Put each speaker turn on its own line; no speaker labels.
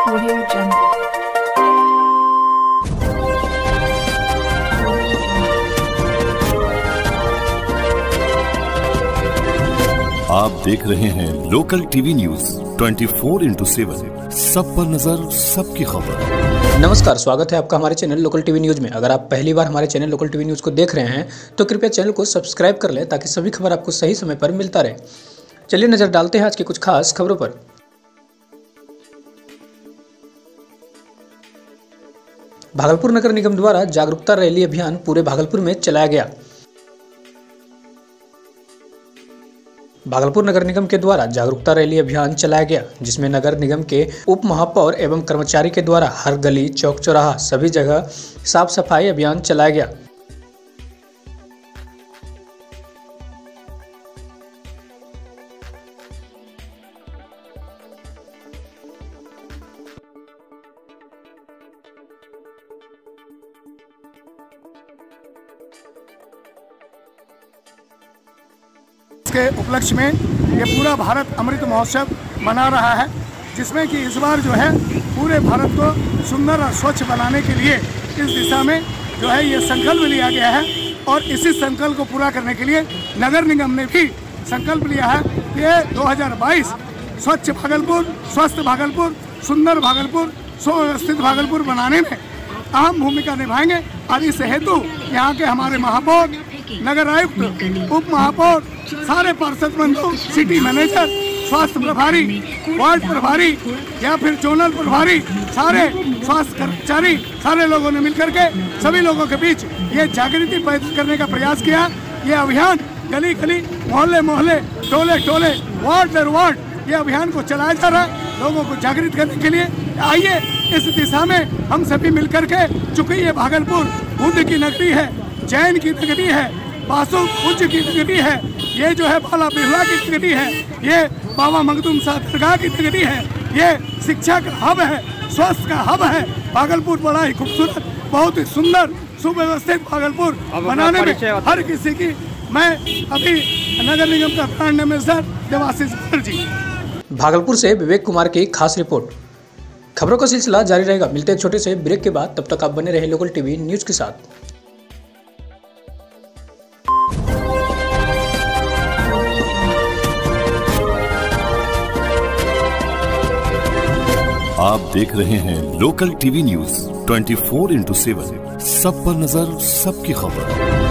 Audio Jungle।
आप देख रहे हैं लोकल टीवी न्यूज 24x7, सब पर नजर, सबकी खबर।
नमस्कार, स्वागत है आपका हमारे चैनल लोकल टीवी न्यूज में। अगर आप पहली बार हमारे चैनल लोकल टीवी न्यूज को देख रहे हैं तो कृपया चैनल को सब्सक्राइब कर लें ताकि सभी खबर आपको सही समय पर मिलता रहे। चलिए नजर डालते हैं आज की कुछ खास खबरों पर। भागलपुर नगर निगम द्वारा जागरूकता रैली अभियान पूरे भागलपुर में चलाया गया। भागलपुर नगर निगम के द्वारा जागरूकता रैली अभियान चलाया गया, जिसमें नगर निगम के उप महापौर एवं कर्मचारी के द्वारा हर गली, चौक चौराहा सभी जगह साफ सफाई अभियान चलाया गया।
के उपलक्ष्य में ये पूरा भारत अमृत महोत्सव मना रहा है, जिसमें कि इस बार जो है पूरे भारत को सुंदर और स्वच्छ बनाने के लिए इस दिशा में जो है ये संकल्प लिया गया है। और इसी संकल्प को पूरा करने के लिए नगर निगम ने भी संकल्प लिया है कि 2022 स्वच्छ भागलपुर, स्वस्थ भागलपुर, सुंदर भागलपुर, सुव्यवस्थित भागलपुर बनाने में अहम भूमिका निभाएंगे। और इस हेतु यहाँ के हमारे महापौर, नगर आयुक्त, उप महापौर, सारे पार्षद बंधु, सिटी मैनेजर, स्वास्थ्य प्रभारी, वार्ड प्रभारी या फिर जोनल प्रभारी, सारे स्वास्थ्य कर्मचारी, सारे लोगों ने मिलकर के सभी लोगों के बीच ये जागृति पैदा करने का प्रयास किया। ये अभियान गली गली, मोहल्ले मोहल्ले, टोले टोले, वार्ड दर वार्ड ये अभियान को चलाया जा रहा है लोगों को जागृत करने के लिए। आइए इस दिशा में हम सभी मिलकर के, चूंकि ये भागलपुर बुद्ध की नगरी है, जैन की नगरी है, बासु पूज्य की नगरी है, ये जो है बाला बिरला की नगरी है, ये बाबा मखदूम शाह दरगाह की नगरी है, ये शिक्षा का हब है, स्वास्थ्य का हब है। भागलपुर बड़ा ही खूबसूरत, बहुत ही सुंदर, सुव्यवस्थित भागलपुर बनाने में हर किसी की, मैं अभी नगर निगम का ब्रांड एम्बेसडर देवाशीष बनर्जी।
भागलपुर से विवेक कुमार की खास रिपोर्ट। खबरों का सिलसिला जारी रहेगा। मिलते हैं छोटे से ब्रेक के बाद, तब तक आप बने रहे लोकल टीवी न्यूज के साथ।
आप देख रहे हैं लोकल टीवी न्यूज 24x7, सब पर नजर, सबकी खबर।